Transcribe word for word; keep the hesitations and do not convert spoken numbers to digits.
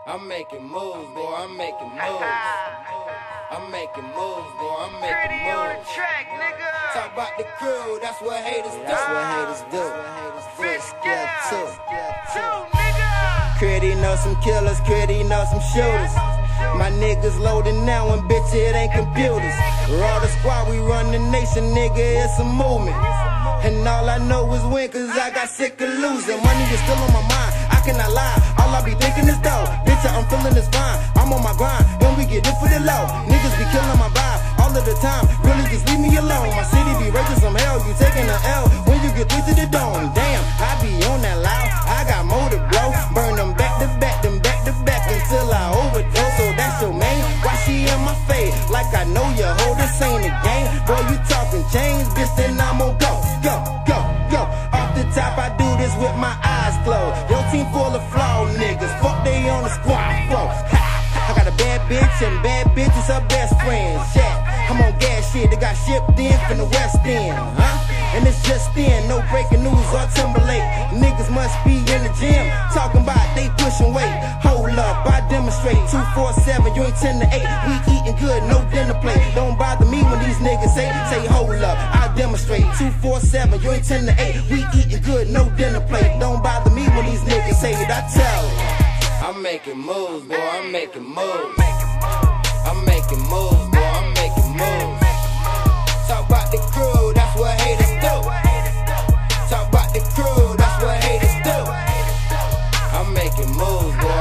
I'm making moves, boy, I'm making moves. I'm making moves, boy, I'm making Pretty moves. on the track, nigga. Talk about the crew, that's what haters do. That's what haters do. Fish Yeah, two. Two, nigga. Critty know some killers, Critty know some shooters. My niggas loading now and bitch, it ain't computers. Raw the squad, we run the nation, nigga, it's a movement. And all I know is win, cause I got sick of losing. Money is still on my mind, I cannot lie. All I be thinking is dough. Bitch, I'm feeling this fine, I'm on my grind, and we get it for the low. Niggas be killing my vibe all of the time, really just leave me alone. My city be raging some hell, you taking an L when you get through to the dome. Damn, I be on that loud, I got more to blow. Burn them back to back, them back to back until I overdose. So that's your main, why she in my face? Like I know you hold this ain't a game. Boy, you talking change, bitch, then I'm gon' go, go, go, go. Off the top, I do this with my eyes closed. Your team full of flawed niggas, fuck they on the squad floor. I got a bad bitch and bad bitch is her best friend. Yeah, I'm on gas shit, they got shipped in from the West End, huh? And it's just in, no breaking news or Timberlake. Niggas must be in the gym, talking about they pushing weight. Hold up, I demonstrate, two four seven, you ain't ten to eight. We eating good, no dinner plate. Don't bother me when these niggas say, say hold up, I demonstrate, two four seven, you ain't ten to eight. We eating good, no dinner plate. Don't bother me when these niggas say it, I tell them. I'm making moves, boy, I'm making moves. I'm making moves, boy, I'm making moves. Talk about the crew, that's what haters do. Talk about the crew, that's what haters do. I'm making moves, boy,